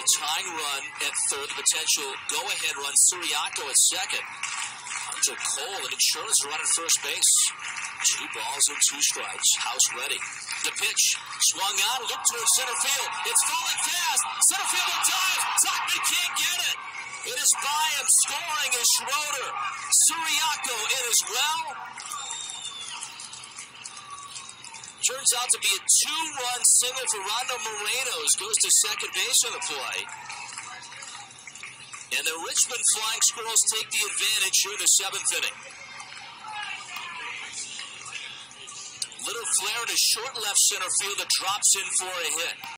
potential tying run at third, the potential go-ahead run. Suriaco at second. Hunter Cole and Insurance run at first base. 2 balls and 2 strikes. House ready. The pitch swung on, looked towards center field. It's falling fast. Center fielder dives. Tauchman can't get it. It is by him. Scoring is Schroeder. Suriaco in as well. Turns out to be a 2-run single for Rondo Morenos. Goes to second base on the play. And the Richmond Flying Squirrels take the advantage here in the 7th inning. Little flare in his short left center field that drops in for a hit.